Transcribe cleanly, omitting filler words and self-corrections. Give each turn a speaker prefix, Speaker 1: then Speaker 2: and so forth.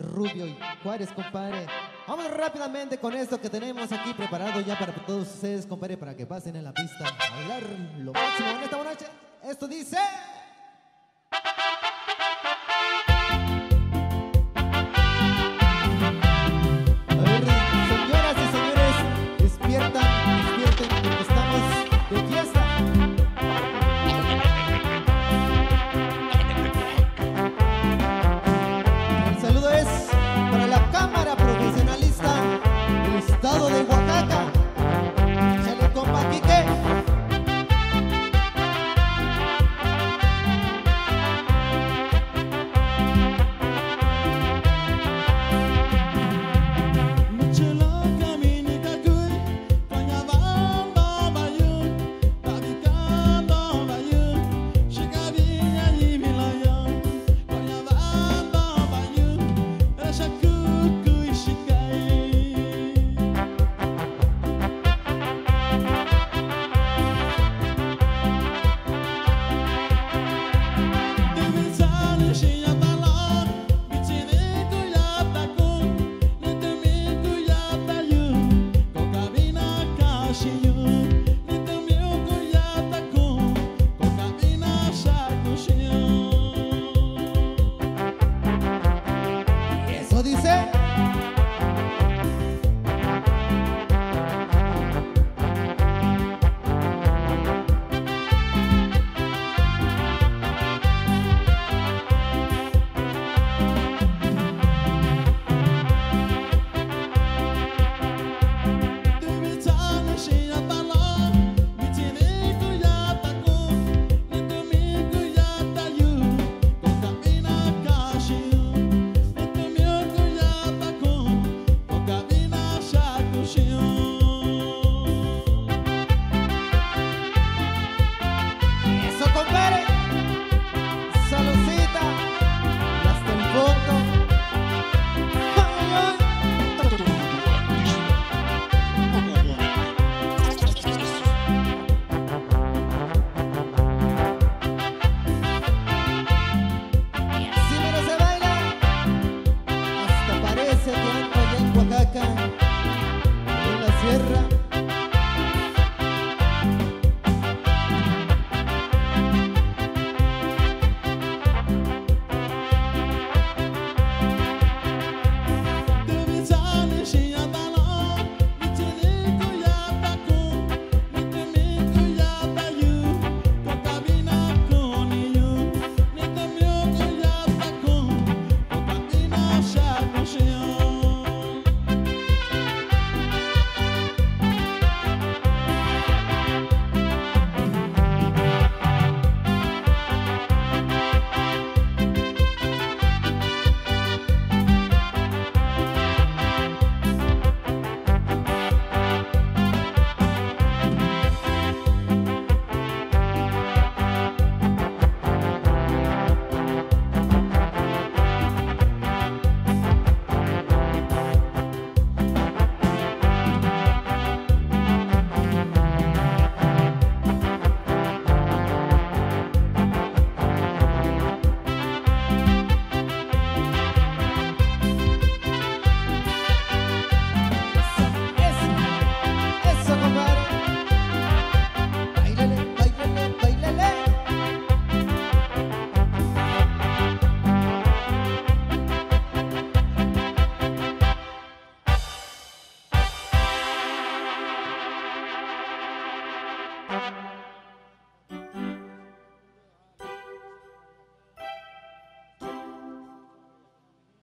Speaker 1: Rubio y Juárez, compadre. Vamos rápidamente con esto que tenemos aquí preparado ya para todos ustedes, compadre, para que pasen en la pista a bailar lo máximo en esta noche. Esto dice... A ver, señoras y señores, despierten, porque estamos de fiesta. El saludo es para la Cámara Profesionalista del Estado de Oaxaca. Échale, compa Quique. En la sierra.